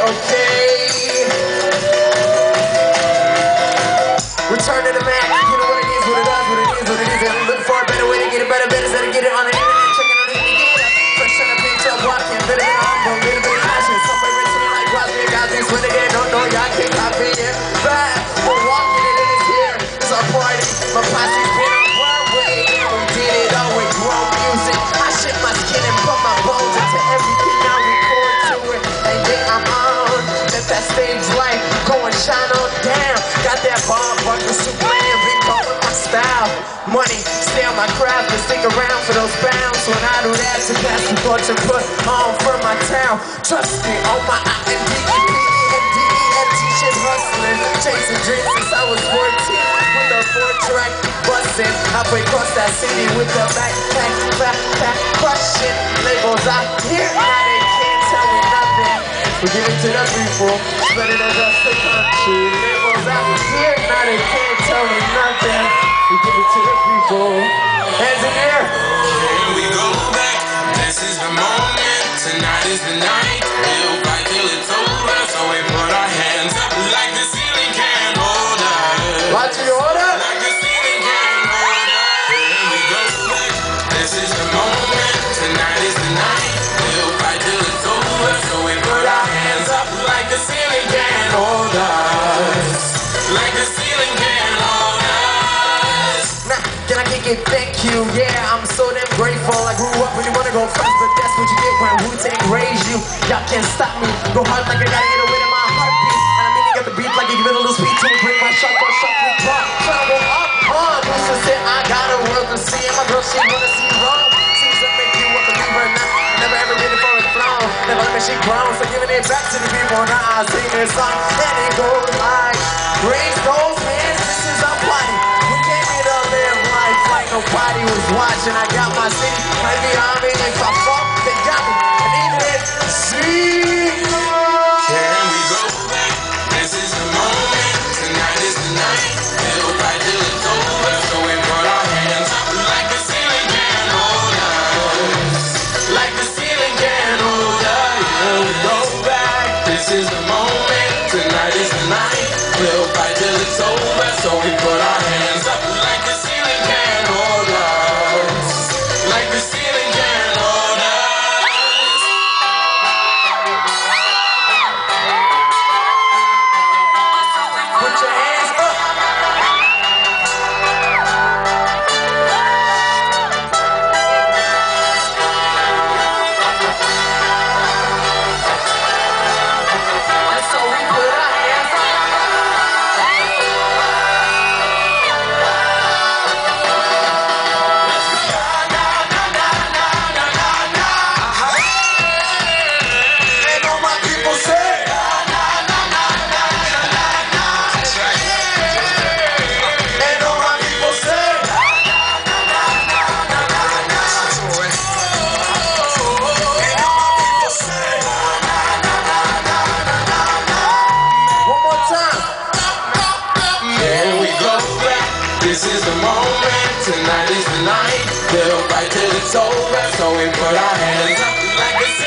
okay. Return to the Mac, you know what it is, what it does, what it is, what it is. I'm looking for a better way to get it better, instead of get it on the internet, checking on the internet. Fresh on the bitch up, walking, better than humble, little bit of passion. Somewhere rich in like Crosby, got this when again, don't know, y'all can't copy it. Bad, we're walking it in here, it's our party. My posse's been on Broadway, and we did it all with grown music. I shit my skin and put my bones into everything I record to it. And yeah, I'm on, let that stage light go and shine on down. Got that bomb, buckle, Superman, big ball with my style. Money, stay on my craft and stick around for those pounds. When I do that, to pass the torch and put on for my town. Trust me, on my I-N-D-E-P-E-N-D-E-N-T shit hustling. Chasing dreams since I was 14. With a 4-track bustin'. Halfway across that city with the backpack, crushing. Labels out here, now they can't tell me nothing. We give it to the people, spread it across the country. Labels out here, now they can't tell me nothing. We give it to the people. Hands in the air. Here we go back. This is the moment. Tonight is the night. We'll fight till it's over. So we put our hands up like the ceiling can't hold us. Watch your order. Like the ceiling can't hold us. Here we go back. This is the moment. Tonight is the night. We'll fight till it's over. So we put our hands up like the ceiling can't hold us. Like the ceiling can't hold us. Can I kick it? Thank you. Yeah, I'm so damn grateful. I grew up when you wanna go first, but that's what you get when Wu-Tang raised you. Y'all can't stop me. Go hard like I gotta get away to my heartbeat. And I mean, you got the beat like you give it a little speed to it. Break my shot, go shot, we drop. Travel up on. Who's to say I got a world to see? And my girl, she wanna see wrong. Seems to make you a believer now. Never ever been for a throne. Never let me she grown. So giving it back to the people. Now I sing this song. And it goes like, raise those hands. This is our party. Like nobody was watching. I got my city right behind me. If I fall, they got me. And even if see. Can we go back? This is the moment. Tonight is the night. We'll fight till it's over. So we put our hands up like the ceiling can't hold us. Like the ceiling can't hold us. Here we go back. This is the moment. Tonight is the night. We'll fight till it's over. So we put our hands up like the ceiling can't hold us. Like the ceiling can't hold us. Put your hands up. And so we put our hands up. And all my people say. And all my people say. One more time. Here we go back. This is the moment. Tonight is the night. We'll fight till it's over. So we put our hands up like the